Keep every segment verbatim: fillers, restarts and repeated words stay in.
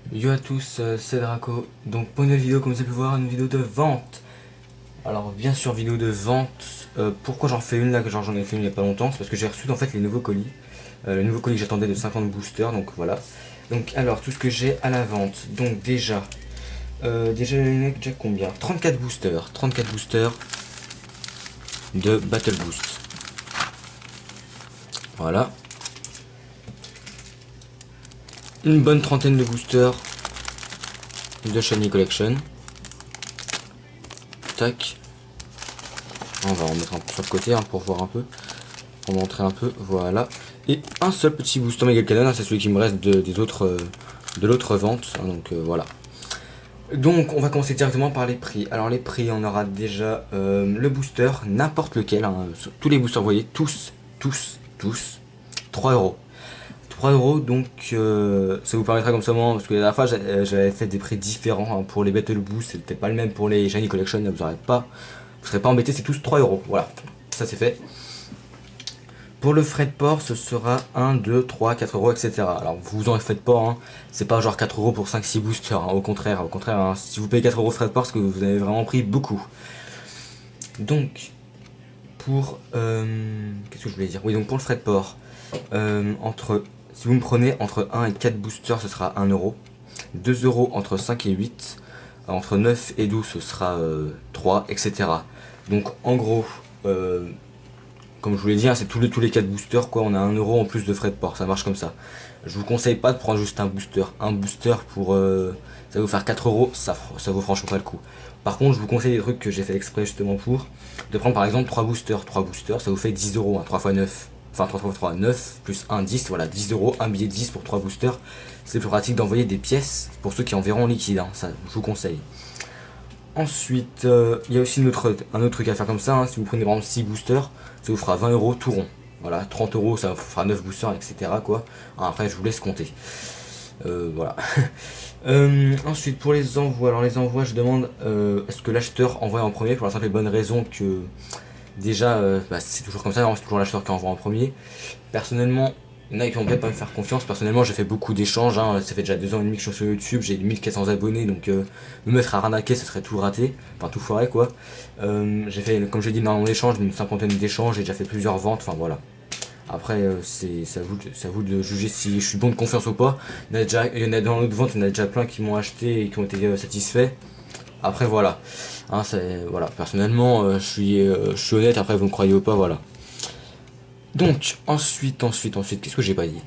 Yo à tous, euh, c'est Draco. Donc pour une nouvelle vidéo, comme vous avez pu voir, une vidéo de vente. Alors bien sûr, vidéo de vente. Euh, pourquoi j'en fais une là, que genre j'en ai fait une il y a pas longtemps? C'est parce que j'ai reçu en fait les nouveaux colis. Euh, le nouveau colis que j'attendais de cinquante boosters, donc voilà. Donc alors, tout ce que j'ai à la vente. Donc déjà, euh, déjà, il y en a déjà combien? trente-quatre boosters. trente-quatre boosters de Battle Boost. Voilà. Une bonne trentaine de boosters de Shiny Collection. Tac. On va en mettre un peu sur le côté hein, pour voir un peu. Pour montrer un peu. Voilà. Et un seul petit booster Mega Cannon. Hein, c'est celui qui me reste de, des autres, euh, de l'autre vente. Hein, donc euh, voilà. Donc on va commencer directement par les prix. Alors les prix, on aura déjà euh, le booster, n'importe lequel. Hein, tous les boosters, vous voyez, tous, tous, tous. trois euros. trois euros, donc euh, ça vous permettra comme ça, parce que la dernière fois j'avais fait des prix différents hein, pour les Battle Boost, c'était pas le même pour les Shiny Collection, vous n'aurez pas, vous serez pas embêté, c'est tous trois euros, voilà, ça c'est fait. Pour le frais de port, ce sera un, deux, trois, quatre euros, et cetera. Alors vous en faites pas, hein, c'est pas genre quatre euros pour cinq six boosters, hein, au contraire, au contraire, hein, si vous payez quatre euros frais de port, c'est que vous avez vraiment pris beaucoup. Donc, pour, euh, qu'est-ce que je voulais dire? Oui, donc pour le frais de port, euh, entre si vous me prenez entre un et quatre boosters, ce sera un euro. deux euros entre cinq et huit. Entre neuf et douze, ce sera euh, trois, et cetera. Donc en gros, euh, comme je vous l'ai dit, hein, c'est tous les, tous les quatre boosters, quoi. On a un euro en plus de frais de port, ça marche comme ça. Je vous conseille pas de prendre juste un booster. Un booster pour... Euh, ça va vous faire quatre euros, ça, ça vaut franchement pas le coup. Par contre, je vous conseille des trucs que j'ai fait exprès justement pour. De prendre par exemple trois boosters. trois boosters, ça vous fait dix euros, hein, trois fois neuf. Enfin trois fois trois, neuf, plus un, dix, voilà, dix euros, un billet de dix pour trois boosters. C'est plus pratique d'envoyer des pièces pour ceux qui enverront en liquide, hein, ça je vous conseille. Ensuite, il euh, y a aussi une autre, un autre truc à faire comme ça, hein, si vous prenez par exemple six boosters, ça vous fera vingt euros tout rond. Voilà, trente euros, ça vous fera neuf boosters, et cetera quoi. Alors, après, je vous laisse compter. Euh, voilà. euh, ensuite, pour les envois, alors les envois, je demande euh, est-ce que l'acheteur envoie en premier, pour la simple et bonne raison que déjà, euh, bah, c'est toujours comme ça, hein, c'est toujours l'acheteur qui envoie en premier. Personnellement, il y en a qui vont peut-être pas me faire confiance. Personnellement, j'ai fait beaucoup d'échanges. Hein. Ça fait déjà deux ans et demi que je suis sur YouTube. J'ai mille quatre cents abonnés. Donc, euh, me mettre à arnaquer, ce serait tout raté. Enfin, tout foiré, quoi. Euh, j'ai fait, comme j'ai dit, dans l'échange, une cinquantaine d'échanges. J'ai déjà fait plusieurs ventes. Enfin, voilà. Après, euh, c'est à vous, de, à vous de juger si je suis bon de confiance ou pas. Il y en a, déjà, il y en a dans l'autre vente, il y en a déjà plein qui m'ont acheté et qui ont été euh, satisfaits. Après, voilà. Hein, voilà. Personnellement, euh, je, suis, euh, je suis honnête. Après, vous me croyez ou pas, voilà. Donc, ensuite, ensuite, ensuite, qu'est-ce que j'ai pas dit?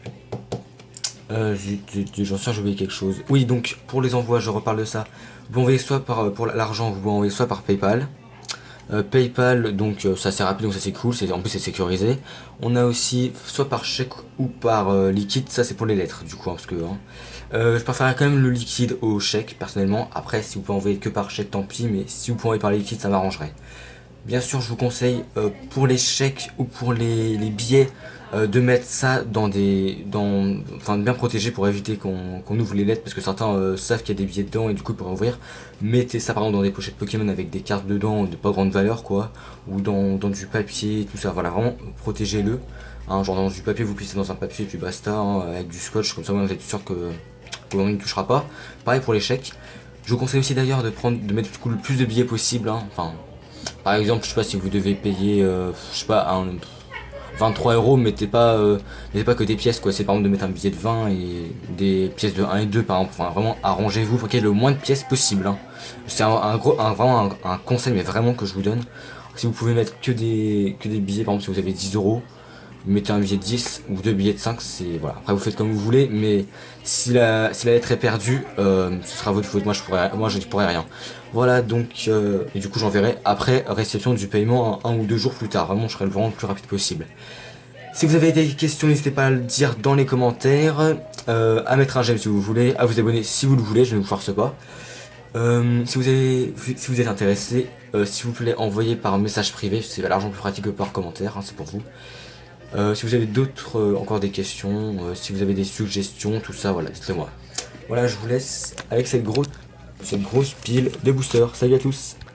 Euh, j'en sais, j'ai oublié quelque chose. Oui, donc, pour les envois, je reparle de ça. Vous pouvez envoyer soit par, pour l'argent, vous pouvez envoyer soit par PayPal. Euh, PayPal, donc, euh, ça c'est rapide, donc ça c'est cool, en plus c'est sécurisé. On a aussi, soit par chèque ou par euh, liquide, ça c'est pour les lettres, du coup, hein, parce que... Hein, euh, je préfère quand même le liquide au chèque, personnellement. Après, si vous pouvez envoyer que par chèque, tant pis, mais si vous pouvez envoyer par liquide, ça m'arrangerait. Bien sûr, je vous conseille euh, pour les chèques ou pour les, les billets euh, de mettre ça dans des, dans, enfin bien protégé pour éviter qu'on qu'on ouvre les lettres parce que certains euh, savent qu'il y a des billets dedans et du coup pour ouvrir. Mettez ça par exemple dans des pochettes Pokémon avec des cartes dedans de pas grande valeur quoi, ou dans, dans du papier, tout ça. Voilà, vraiment protégez-le. Hein, genre dans du papier, vous plissez dans un papier et puis basta, hein, avec du scotch comme ça, vous êtes sûr que qu'on ne touchera pas. Pareil pour les chèques. Je vous conseille aussi d'ailleurs de prendre, de mettre du coup le plus de billets possible. Hein, enfin. Par exemple, je sais pas si vous devez payer, euh, je sais pas, un, vingt-trois euros, mettez pas, euh, mettez pas que des pièces quoi. C'est par exemple de mettre un billet de vingt et des pièces de un et deux par exemple. Enfin, vraiment, arrangez-vous pour qu'il y ait le moins de pièces possible. Hein. C'est un, un gros, un, vraiment un, un conseil, mais vraiment que je vous donne. Si vous pouvez mettre que des, que des billets, par exemple, si vous avez dix euros, mettez un billet de dix ou deux billets de cinq, c'est voilà. Après vous faites comme vous voulez, mais si la, si la lettre est perdue, euh, ce sera votre faute. Moi je pourrais, moi je ne pourrais rien. Voilà donc euh, et du coup j'enverrai après réception du paiement un, un ou deux jours plus tard. Vraiment je serai vraiment le plus rapide possible. Si vous avez des questions, n'hésitez pas à le dire dans les commentaires, euh, à mettre un j'aime si vous voulez, à vous abonner si vous le voulez, je ne vous force pas. Euh, si, vous avez, si vous êtes intéressé, euh, s'il vous plaît, envoyez par message privé, c'est largement plus pratique que par commentaire, hein, c'est pour vous. Euh, si vous avez d'autres, euh, encore des questions, euh, si vous avez des suggestions, tout ça, voilà, dites-le moi. Voilà, je vous laisse avec cette grosse, cette grosse pile de boosters. Salut à tous!